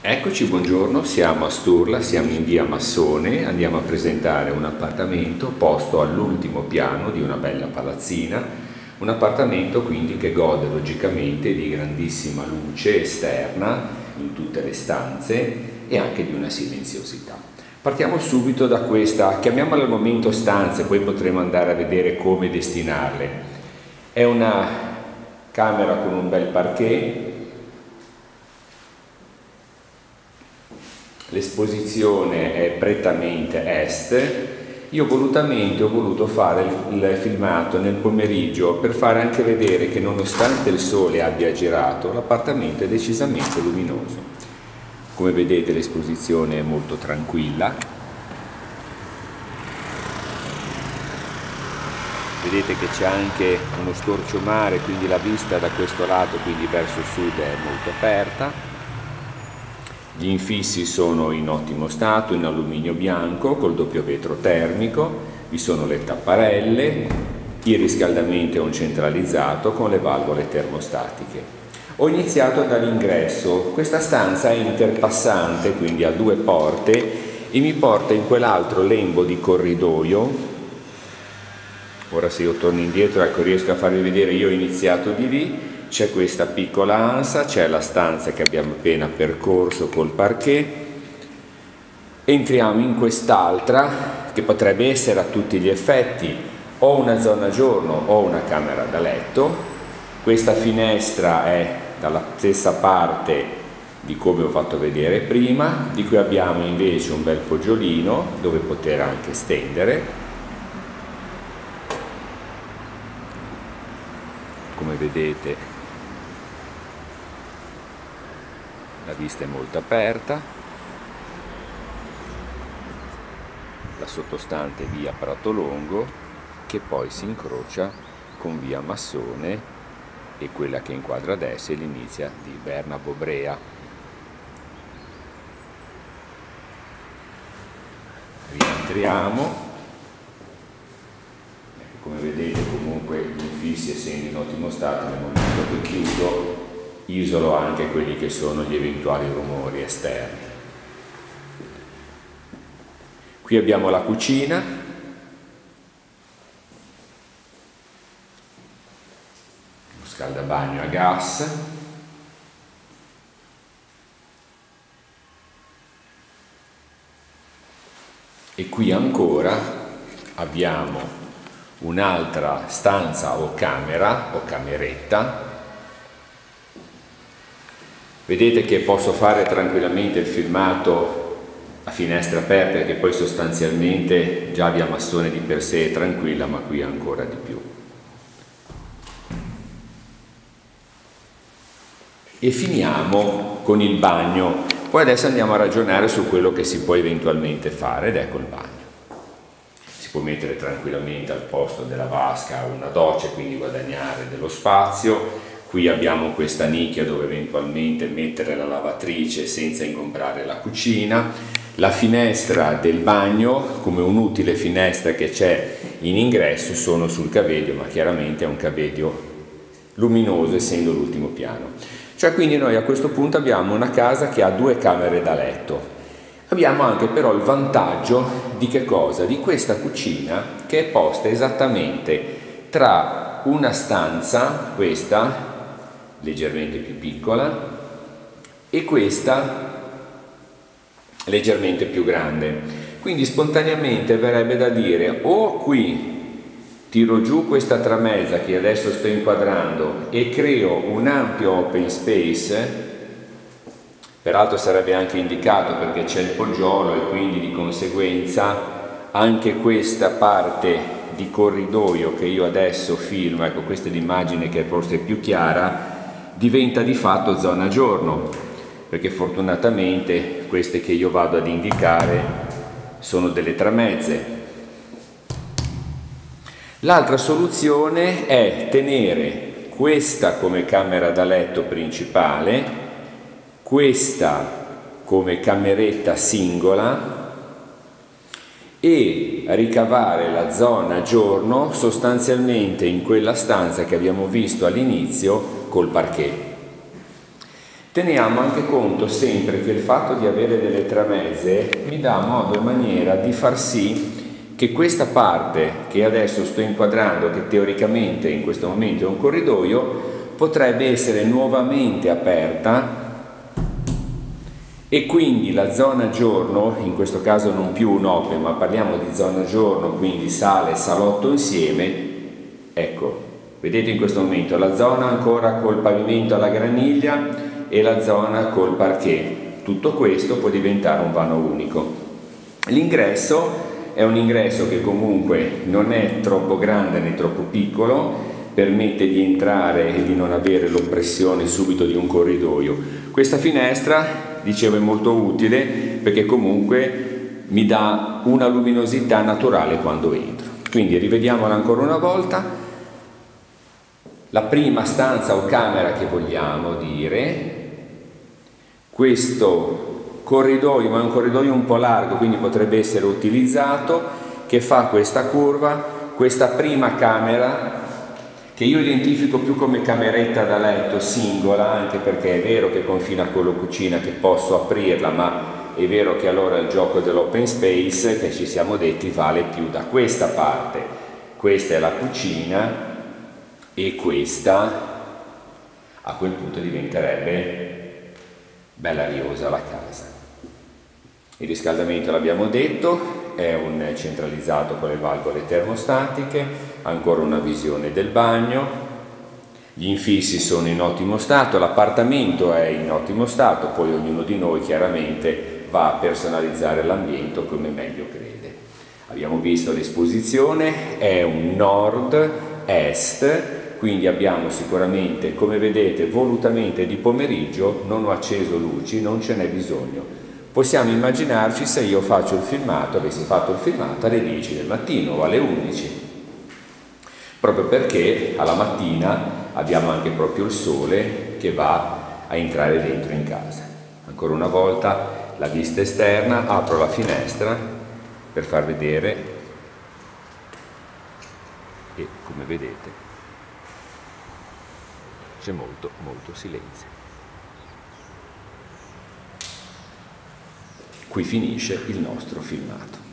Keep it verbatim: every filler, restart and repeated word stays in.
Eccoci, buongiorno, siamo a Sturla, siamo in via Massone, andiamo a presentare un appartamento posto all'ultimo piano di una bella palazzina, un appartamento quindi che gode logicamente di grandissima luce esterna in tutte le stanze e anche di una silenziosità. Partiamo subito da questa, chiamiamola al momento stanze, poi potremo andare a vedere come destinarle. È una camera con un bel parquet. L'esposizione è prettamente est. Io volutamente ho voluto fare il, il filmato nel pomeriggio per fare anche vedere che nonostante il sole abbia girato, l'appartamento è decisamente luminoso. Come vedete l'esposizione è molto tranquilla. Vedete che c'è anche uno scorciomare, quindi la vista da questo lato, quindi verso sud, è molto aperta. Gli infissi sono in ottimo stato, in alluminio bianco, col doppio vetro termico, vi sono le tapparelle, il riscaldamento è un centralizzato con le valvole termostatiche. Ho iniziato dall'ingresso, questa stanza è interpassante, quindi ha due porte e mi porta in quell'altro lembo di corridoio. Ora se io torno indietro, ecco, riesco a farvi vedere, io ho iniziato di lì. C'è questa piccola ansa, c'è la stanza che abbiamo appena percorso col parquet. Entriamo in quest'altra che potrebbe essere a tutti gli effetti o una zona giorno o una camera da letto. Questa finestra è dalla stessa parte di come ho fatto vedere prima, di cui abbiamo invece un bel poggiolino dove poter anche stendere. Come vedete la vista è molto aperta, la sottostante via Pratolongo che poi si incrocia con via Massone e quella che inquadra adesso è l'inizia di Bernabo Brea. Rientriamo, come vedete comunque gli infissi essendo in ottimo stato, nel momento che chiudo isolo anche quelli che sono gli eventuali rumori esterni. Qui abbiamo la cucina, lo scaldabagno a gas, e qui ancora abbiamo un'altra stanza o camera o cameretta. Vedete che posso fare tranquillamente il filmato a finestra aperta, perché poi sostanzialmente già via Massone di per sé è tranquilla, ma qui ancora di più. E finiamo con il bagno. Poi adesso andiamo a ragionare su quello che si può eventualmente fare, ed ecco il bagno. Si può mettere tranquillamente al posto della vasca una doccia, quindi guadagnare dello spazio. Qui abbiamo questa nicchia dove eventualmente mettere la lavatrice senza ingombrare la cucina. La finestra del bagno, come un'utile finestra che c'è in ingresso, sono sul cavedio, ma chiaramente è un cavedio luminoso essendo l'ultimo piano. Cioè quindi noi a questo punto abbiamo una casa che ha due camere da letto. Abbiamo anche però il vantaggio di che cosa? Di questa cucina che è posta esattamente tra una stanza, questa, leggermente più piccola, e questa leggermente più grande. Quindi spontaneamente verrebbe da dire o qui tiro giù questa tramezza che adesso sto inquadrando e creo un ampio open space, peraltro sarebbe anche indicato perché c'è il poggiolo e quindi di conseguenza anche questa parte di corridoio che io adesso filmo, ecco questa è l'immagine che forse è più chiara, diventa di fatto zona giorno, perché fortunatamente queste che io vado ad indicare sono delle tramezze. L'altra soluzione è tenere questa come camera da letto principale, questa come cameretta singola e ricavare la zona giorno sostanzialmente in quella stanza che abbiamo visto all'inizio col parquet. Teniamo anche conto sempre che il fatto di avere delle tramezze mi dà modo e maniera di far sì che questa parte che adesso sto inquadrando, che teoricamente in questo momento è un corridoio, potrebbe essere nuovamente aperta e quindi la zona giorno, in questo caso non più un open, ma parliamo di zona giorno, quindi sala e salotto insieme, ecco, vedete in questo momento la zona ancora col pavimento alla graniglia e la zona col parquet. Tutto questo può diventare un vano unico. L'ingresso è un ingresso che comunque non è troppo grande né troppo piccolo, permette di entrare e di non avere l'oppressione subito di un corridoio. Questa finestra, dicevo, è molto utile perché comunque mi dà una luminosità naturale quando entro. Quindi rivediamola ancora una volta. La prima stanza o camera che vogliamo dire, questo corridoio, ma è un corridoio un po' largo, quindi potrebbe essere utilizzato, che fa questa curva, questa prima camera che io identifico più come cameretta da letto singola, anche perché è vero che confina con la cucina, che posso aprirla, ma è vero che allora il gioco dell'open space, che ci siamo detti, vale più da questa parte. Questa è la cucina e questa a quel punto diventerebbe bella ariosa la casa. Il riscaldamento, l'abbiamo detto, è un centralizzato con le valvole termostatiche, ancora una visione del bagno, gli infissi sono in ottimo stato, l'appartamento è in ottimo stato, poi ognuno di noi chiaramente va a personalizzare l'ambiente come meglio crede. Abbiamo visto l'esposizione, è un nord-est, quindi abbiamo sicuramente, come vedete, volutamente di pomeriggio, non ho acceso luci, non ce n'è bisogno. Possiamo immaginarci se io faccio il filmato, avessi fatto il filmato alle dieci del mattino o alle undici, proprio perché alla mattina abbiamo anche proprio il sole che va a entrare dentro in casa. Ancora una volta la vista esterna, apro la finestra per far vedere e come vedete c'è molto molto silenzio. Qui finisce il nostro filmato.